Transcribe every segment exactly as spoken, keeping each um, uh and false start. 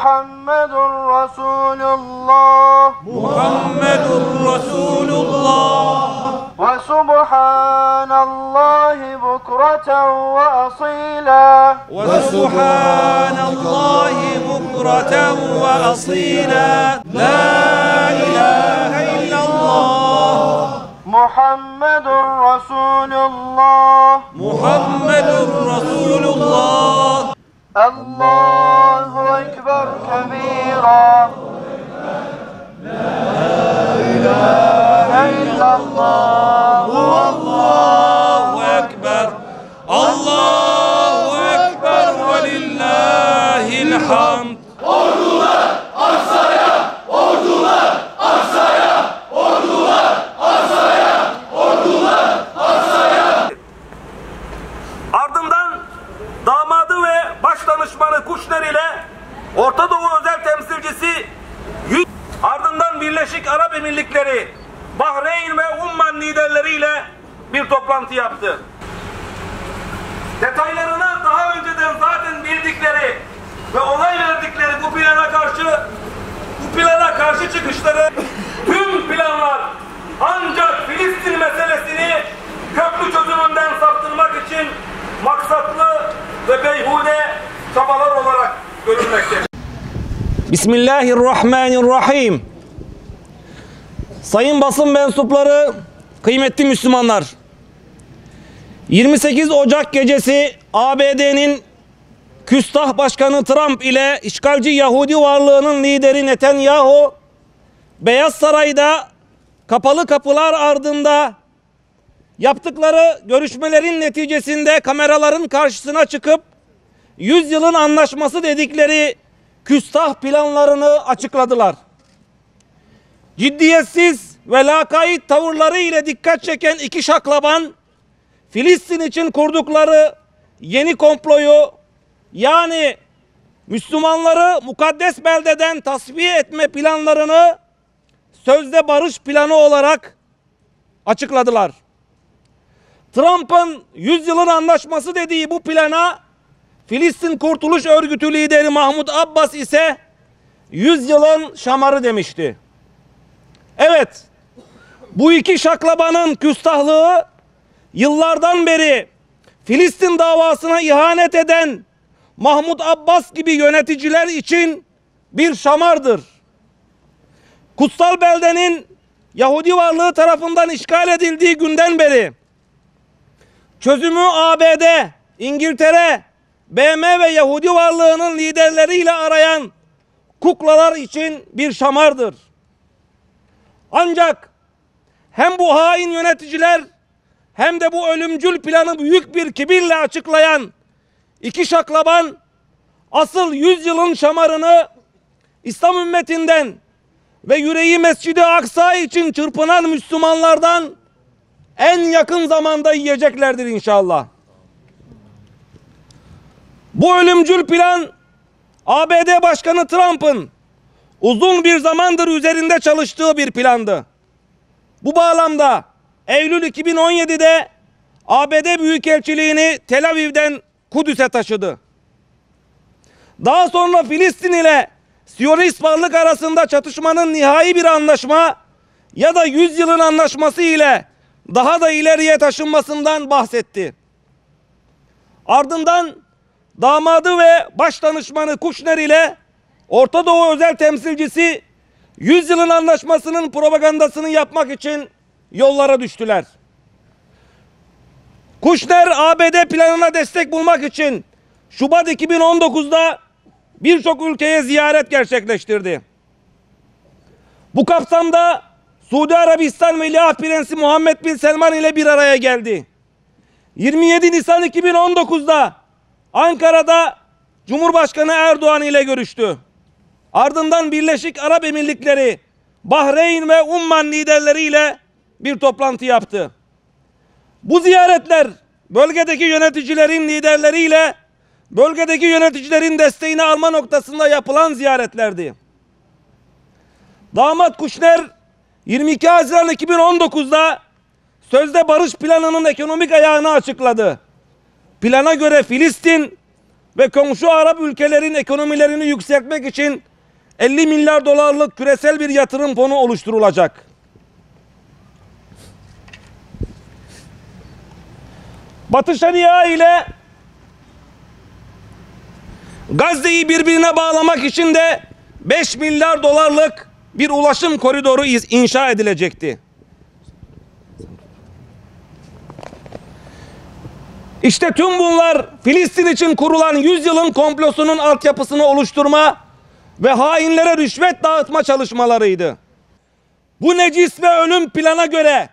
Muhammedur Resulullah. Muhammedur Resulullah. Ve subhanallahi bukreten ve asila. Ve subhanallahi bukreten ve asila. La ilahe illallah. Muhammedur Resulullah. Muhammedur Resulullah. Allahu Ekber kebira. La ilahe illallah. Allahu Ekber. Allahu Ekber ve lillahil hamd. Ordular arsaya, ordular arsaya, ordular arsaya, ordular arsaya. Ardından damadı ve baş danışmanı Kuşner ile Orta Doğu özel temsilcisi, ardından Birleşik Arap Emirlikleri, Bahreyn ve Umman liderleriyle bir toplantı yaptı. Detaylarını daha önceden zaten bildikleri ve onay verdikleri bu plana karşı bu plana karşı çıkışları, tüm planlar ancak Filistin meselesini köklü çözümünden saptırmak için maksatlı ve beyhude çabalar olarak görülmektedir. Bismillahirrahmanirrahim. Sayın basın mensupları, kıymetli Müslümanlar, yirmi sekiz Ocak gecesi A B D'nin küstah başkanı Trump ile işgalci Yahudi varlığının lideri Netanyahu, Beyaz Saray'da kapalı kapılar ardında yaptıkları görüşmelerin neticesinde kameraların karşısına çıkıp yüzyılın anlaşması dedikleri küstah planlarını açıkladılar. Ciddiyetsiz ve lakayt tavırları ile dikkat çeken iki şaklaban, Filistin için kurdukları yeni komployu, yani Müslümanları mukaddes beldeden tasfiye etme planlarını sözde barış planı olarak açıkladılar. Trump'ın yüzyılın anlaşması dediği bu plana Filistin Kurtuluş Örgütü lideri Mahmud Abbas ise yüzyılın şamarı demişti. Evet, bu iki şaklabanın küstahlığı yıllardan beri Filistin davasına ihanet eden Mahmud Abbas gibi yöneticiler için bir şamardır. Kutsal beldenin Yahudi varlığı tarafından işgal edildiği günden beri çözümü A B D, İngiltere, B M ve Yahudi varlığının liderleriyle arayan kuklalar için bir şamardır. Ancak hem bu hain yöneticiler hem de bu ölümcül planı büyük bir kibirle açıklayan iki şaklaban asıl yüzyılın şamarını İslam ümmetinden ve yüreği Mescid-i Aksa için çırpınan Müslümanlardan en yakın zamanda yiyeceklerdir inşallah. Bu ölümcül plan A B D Başkanı Trump'ın uzun bir zamandır üzerinde çalıştığı bir plandı. Bu bağlamda Eylül iki bin on yedi'de A B D Büyükelçiliğini Tel Aviv'den Kudüs'e taşıdı. Daha sonra Filistin ile Siyonist varlık arasında çatışmanın nihai bir anlaşma ya da yüzyılın anlaşması ile daha da ileriye taşınmasından bahsetti. Ardından damadı ve baş danışmanı Kuşner ile Orta Doğu özel temsilcisi yüzyılın anlaşmasının propagandasını yapmak için yollara düştüler. Kuşner A B D planına destek bulmak için Şubat iki bin on dokuz'da birçok ülkeye ziyaret gerçekleştirdi. Bu kapsamda Suudi Arabistan Veliaht Prensi Muhammed bin Selman ile bir araya geldi. yirmi yedi Nisan iki bin on dokuz'da Ankara'da Cumhurbaşkanı Erdoğan ile görüştü. Ardından Birleşik Arap Emirlikleri, Bahreyn ve Umman liderleriyle bir toplantı yaptı. Bu ziyaretler bölgedeki yöneticilerin liderleriyle bölgedeki yöneticilerin desteğini alma noktasında yapılan ziyaretlerdi. Damat Kuşner yirmi iki Haziran iki bin on dokuz'da sözde barış planının ekonomik ayağını açıkladı. Plana göre Filistin ve komşu Arap ülkelerin ekonomilerini yükseltmek için elli milyar dolarlık küresel bir yatırım fonu oluşturulacak. Batı Şeria ile Gazze'yi birbirine bağlamak için de beş milyar dolarlık bir ulaşım koridoru inşa edilecekti. İşte tüm bunlar Filistin için kurulan yüzyılın komplosunun altyapısını oluşturma ve hainlere rüşvet dağıtma çalışmalarıydı. Bu necis ve ölüm plana göre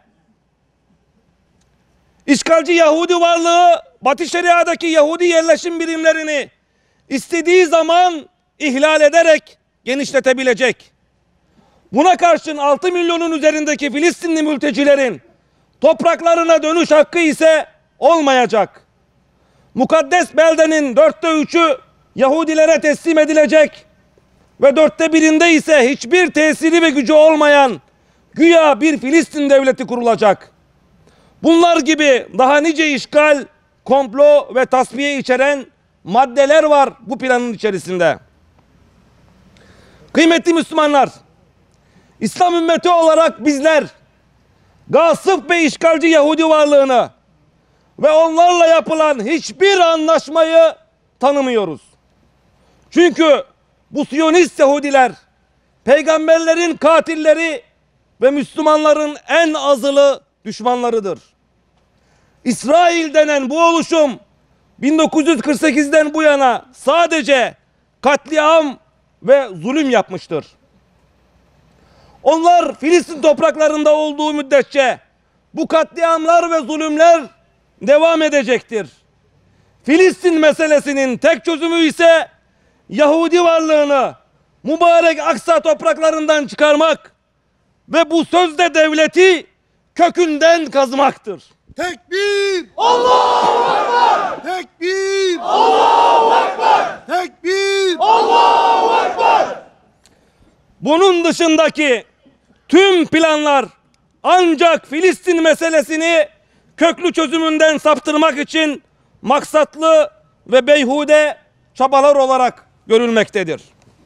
işgalci Yahudi varlığı Batı Şeria'daki Yahudi yerleşim birimlerini istediği zaman ihlal ederek genişletebilecek. Buna karşın altı milyonun üzerindeki Filistinli mültecilerin topraklarına dönüş hakkı ise olmayacak. Mukaddes beldenin dörtte üçü Yahudilere teslim edilecek ve dörtte birinde ise hiçbir tesiri ve gücü olmayan güya bir Filistin devleti kurulacak. Bunlar gibi daha nice işgal, komplo ve tasfiye içeren maddeler var bu planın içerisinde. Kıymetli Müslümanlar, İslam ümmeti olarak bizler gasıp ve işgalci Yahudi varlığını ve onlarla yapılan hiçbir anlaşmayı tanımıyoruz. Çünkü bu Siyonist Yahudiler peygamberlerin katilleri ve Müslümanların en azılı düşmanlarıdır. İsrail denen bu oluşum bin dokuz yüz kırk sekizden bu yana sadece katliam ve zulüm yapmıştır. Onlar Filistin topraklarında olduğu müddetçe bu katliamlar ve zulümler devam edecektir. Filistin meselesinin tek çözümü ise Yahudi varlığını mübarek Aksa topraklarından çıkarmak ve bu sözde devleti kökünden kazmaktır. Tekbir! Allahu Ekber! Tekbir! Allahu Ekber! Tekbir! Allahu Ekber! Bunun dışındaki tüm planlar ancak Filistin meselesini köklü çözümünden saptırmak için maksatlı ve beyhude çabalar olarak görülmektedir.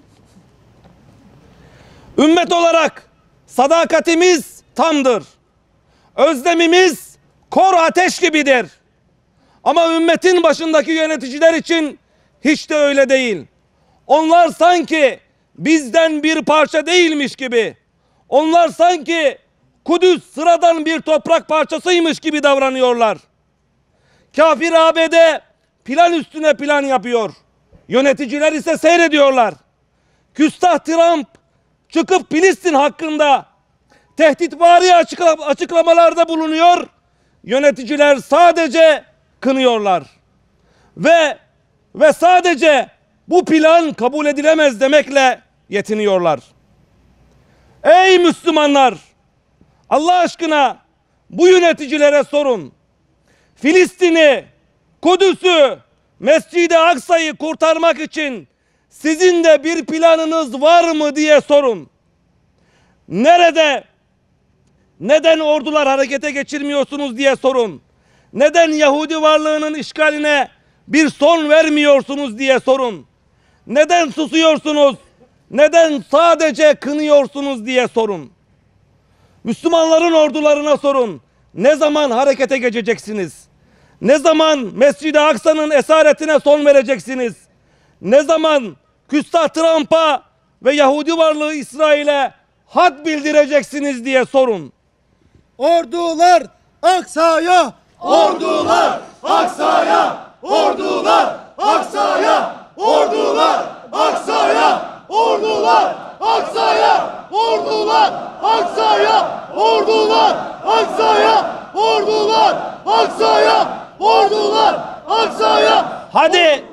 Ümmet olarak sadakatimiz tamdır. Özlemimiz kor ateş gibidir. Ama ümmetin başındaki yöneticiler için hiç de öyle değil. Onlar sanki bizden bir parça değilmiş gibi, onlar sanki Kudüs sıradan bir toprak parçasıymış gibi davranıyorlar. Kafir A B D plan üstüne plan yapıyor. Yöneticiler ise seyrediyorlar. Küstah Trump çıkıp Filistin hakkında tehditvari açıklamalarda bulunuyor. Yöneticiler sadece kınıyorlar. Ve ve sadece bu plan kabul edilemez demekle yetiniyorlar. Ey Müslümanlar! Allah aşkına bu yöneticilere sorun. Filistin'i, Kudüs'ü, Mescid-i Aksa'yı kurtarmak için sizin de bir planınız var mı diye sorun. Nerede? Neden ordular harekete geçirmiyorsunuz diye sorun. Neden Yahudi varlığının işgaline bir son vermiyorsunuz diye sorun. Neden susuyorsunuz? Neden sadece kınıyorsunuz diye sorun. Müslümanların ordularına sorun. Ne zaman harekete geçeceksiniz? Ne zaman Mescid-i Aksa'nın esaretine son vereceksiniz? Ne zaman Küstah Trump'a ve Yahudi varlığı İsrail'e had bildireceksiniz diye sorun. Ordular Aksa'ya! Ordular Aksa'ya! Ordular Aksa'ya! Ordular Aksa'ya! Ordular Aksa'ya! Ordular Aksa'ya! Ordular Aksa'ya! Ordular Aksa'ya! Ordular Aksa'ya! Hadi,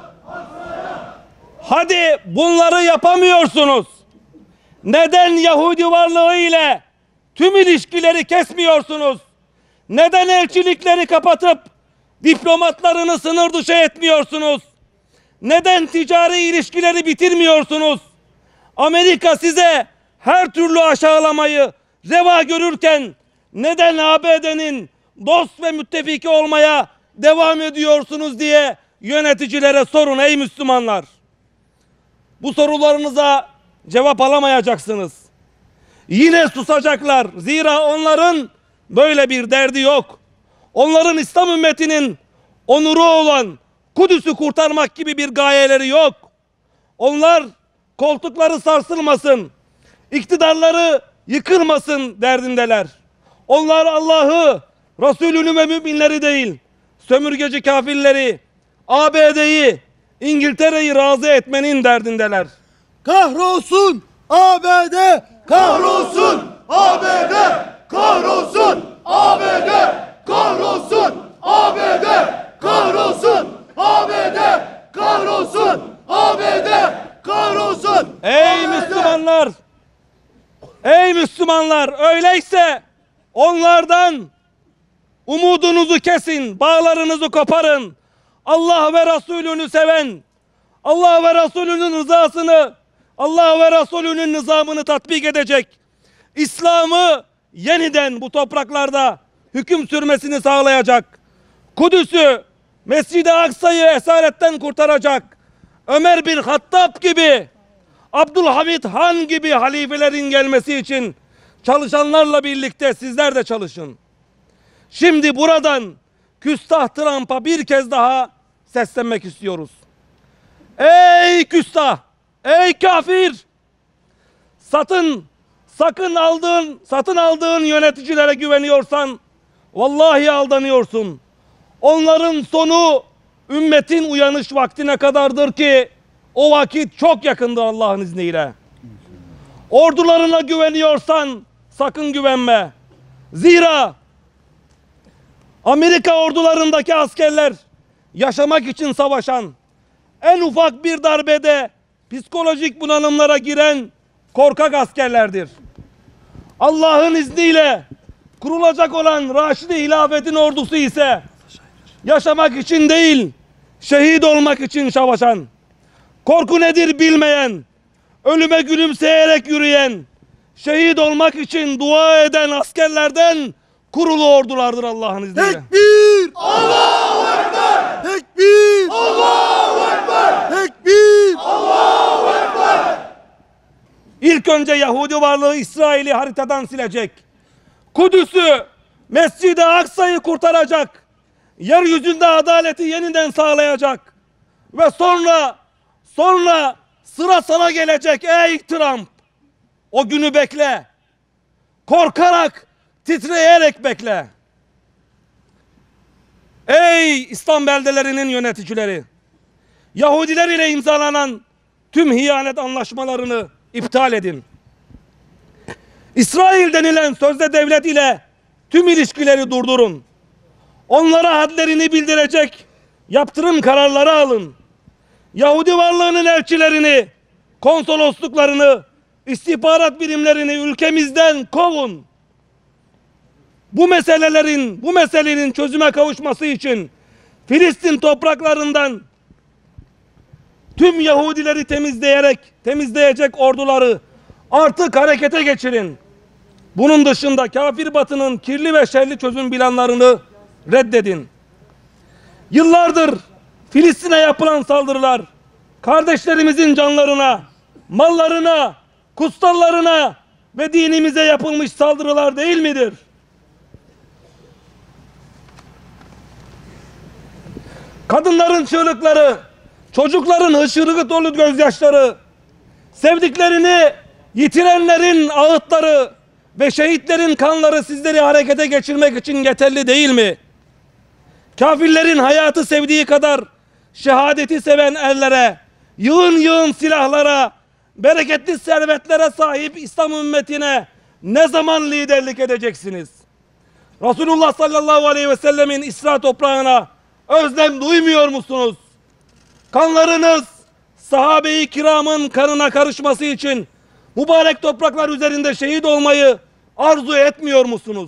hadi bunları yapamıyorsunuz. Neden Yahudi varlığı ile tüm ilişkileri kesmiyorsunuz? Neden elçilikleri kapatıp diplomatlarını sınır dışı etmiyorsunuz? Neden ticari ilişkileri bitirmiyorsunuz? Amerika size her türlü aşağılamayı reva görürken neden A B D'nin dost ve müttefiki olmaya devam ediyorsunuz diye yöneticilere sorun ey Müslümanlar. Bu sorularınıza cevap alamayacaksınız. Yine susacaklar. Zira onların böyle bir derdi yok. Onların İslam ümmetinin onuru olan Kudüs'ü kurtarmak gibi bir gayeleri yok. Onlar koltukları sarsılmasın, iktidarları yıkılmasın derdindeler. Onlar Allah'ı, Resulünü ve müminleri değil, sömürgeci kafirleri, A B D'yi, İngiltere'yi razı etmenin derdindeler. Kahrolsun A B D! Kahrolsun A B D! Kahrolsun A B D! Kahrolsun A B D! Kahrolsun A B D! Kahrolsun A B D! Kahrolsun! Ey Müslümanlar! Ey Müslümanlar! Öyleyse onlardan umudunuzu kesin, bağlarınızı koparın. Allah ve Resulünü seven, Allah ve Resulünün rızasını, Allah ve Resulünün nizamını tatbik edecek, İslam'ı yeniden bu topraklarda hüküm sürmesini sağlayacak, Kudüs'ü, Mescid-i Aksa'yı esaretten kurtaracak, Ömer bin Hattab gibi, Abdülhamid Han gibi halifelerin gelmesi için çalışanlarla birlikte sizler de çalışın. Şimdi buradan küstah Trump'a bir kez daha seslenmek istiyoruz. Ey küstah, ey kafir! Satın, sakın aldığın, satın aldığın yöneticilere güveniyorsan vallahi aldanıyorsun. Onların sonu ümmetin uyanış vaktine kadardır ki o vakit çok yakındır Allah'ın izniyle. Ordularına güveniyorsan sakın güvenme. Zira Amerika ordularındaki askerler yaşamak için savaşan, en ufak bir darbede psikolojik bunalımlara giren korkak askerlerdir. Allah'ın izniyle kurulacak olan Raşidi Hilafet'in ordusu ise yaşamak için değil, şehit olmak için savaşan, korku nedir bilmeyen, ölüme gülümseyerek yürüyen, şehit olmak için dua eden askerlerden kurulu ordulardır Allah'ın izniyle. Tekbir! Allahu Ekber! Tekbir! Allahu Ekber! Tekbir! Allahu Ekber! İlk önce Yahudi varlığı İsrail'i haritadan silecek. Kudüs'ü, Mescid-i Aksa'yı kurtaracak. Yeryüzünde adaleti yeniden sağlayacak. Ve sonra, sonra sıra sana gelecek ey Trump. O günü bekle. Korkarak, titreyerek bekle. Ey İslam beldelerinin yöneticileri! Yahudiler ile imzalanan tüm hiyanet anlaşmalarını iptal edin. İsrail denilen sözde devlet ile tüm ilişkileri durdurun. Onlara hadlerini bildirecek yaptırım kararları alın. Yahudi varlığının elçilerini, konsolosluklarını, istihbarat birimlerini ülkemizden kovun. Bu meselelerin, bu meselenin çözüme kavuşması için Filistin topraklarından tüm Yahudileri temizleyerek, temizleyecek orduları artık harekete geçirin. Bunun dışında kafir batının kirli ve şerli çözüm planlarını reddedin. Yıllardır Filistin'e yapılan saldırılar, kardeşlerimizin canlarına, mallarına, kutsallarına ve dinimize yapılmış saldırılar değil midir? Kadınların çığlıkları, çocukların hışırığı dolu gözyaşları, sevdiklerini yitirenlerin ağıtları ve şehitlerin kanları sizleri harekete geçirmek için yeterli değil mi? Kafirlerin hayatı sevdiği kadar şehadeti seven ellere, yığın yığın silahlara, bereketli servetlere sahip İslam ümmetine ne zaman liderlik edeceksiniz? Resulullah sallallahu aleyhi ve sellemin İsra toprağına özlem duymuyor musunuz? Kanlarınız sahabe-i kiramın kanına karışması için mübarek topraklar üzerinde şehit olmayı arzu etmiyor musunuz?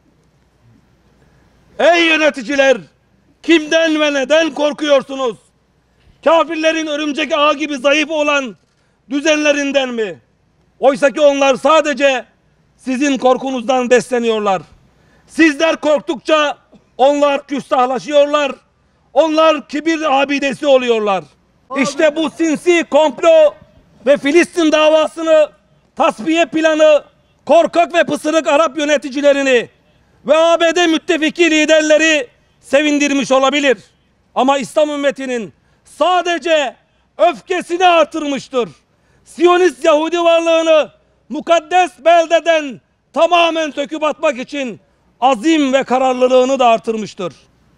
Ey yöneticiler! Kimden ve neden korkuyorsunuz? Kafirlerin örümcek ağı gibi zayıf olan düzenlerinden mi? Oysa ki onlar sadece sizin korkunuzdan besleniyorlar. Sizler korktukça onlar küstahlaşıyorlar. onlar kibir abidesi oluyorlar. İşte bu sinsi komplo ve Filistin davasını, tasfiye planı, korkak ve pısırık Arap yöneticilerini ve A B D müttefiki liderleri sevindirmiş olabilir. Ama İslam ümmetinin sadece öfkesini artırmıştır. Siyonist Yahudi varlığını mukaddes beldeden tamamen söküp atmak için azim ve kararlılığını da artırmıştır.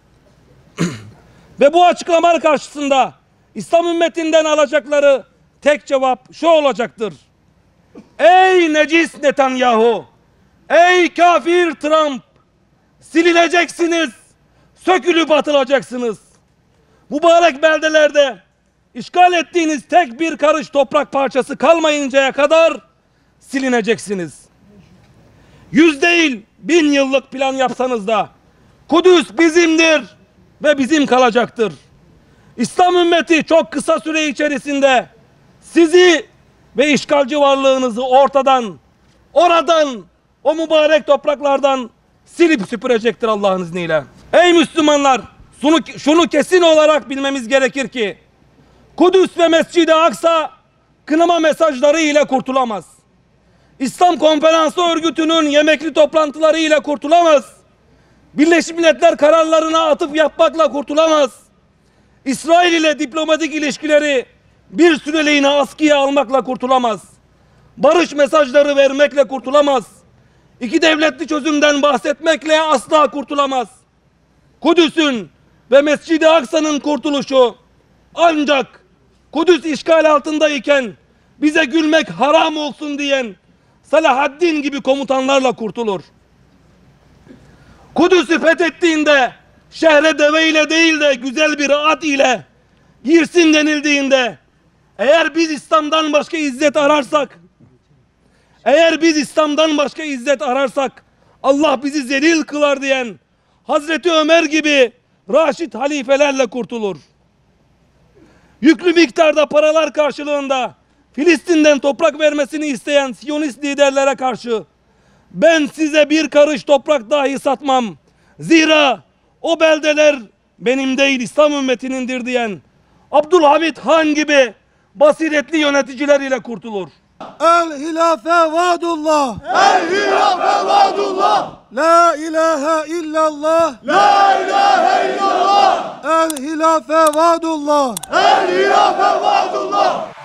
Ve bu açıklamalar karşısında İslam ümmetinden alacakları tek cevap şu olacaktır: ey necis Netanyahu, ey kafir Trump, silineceksiniz, sökülüp atılacaksınız. Mübarek beldelerde işgal ettiğiniz tek bir karış toprak parçası kalmayıncaya kadar silineceksiniz. Yüz değil, bin yıllık plan yapsanız da Kudüs bizimdir ve bizim kalacaktır. İslam ümmeti çok kısa süre içerisinde sizi ve işgalci varlığınızı ortadan, oradan, o mübarek topraklardan silip süpürecektir Allah'ın izniyle. Ey Müslümanlar, şunu, şunu kesin olarak bilmemiz gerekir ki Kudüs ve Mescid-i Aksa kınama mesajları ile kurtulamaz. İslam Konferansı Örgütü'nün yemekli toplantıları ile kurtulamaz. Birleşmiş Milletler kararlarına atıf yapmakla kurtulamaz. İsrail ile diplomatik ilişkileri bir süreliğine askıya almakla kurtulamaz. Barış mesajları vermekle kurtulamaz. İki devletli çözümden bahsetmekle asla kurtulamaz. Kudüs'ün ve Mescid-i Aksa'nın kurtuluşu ancak Kudüs işgal altındayken bize gülmek haram olsun diyen Salahaddin gibi komutanlarla kurtulur. Kudüs'ü fethettiğinde şehre deveyle değil de güzel bir at ile girsin denildiğinde, eğer biz İslam'dan başka izzet ararsak, eğer biz İslam'dan başka izzet ararsak Allah bizi zelil kılar diyen Hazreti Ömer gibi Raşid halifelerle kurtulur. Yüklü miktarda paralar karşılığında Filistin'den toprak vermesini isteyen Siyonist liderlere karşı ben size bir karış toprak dahi satmam, zira o beldeler benim değil İslam ümmetinindir diyen Abdülhamit Han gibi basiretli yöneticiler ile kurtulur. El hilafe vadullah. El hilafe vadullah. La ilahe illallah. La ilahe illallah. El hilafe vadullah. El hilafe vadullah.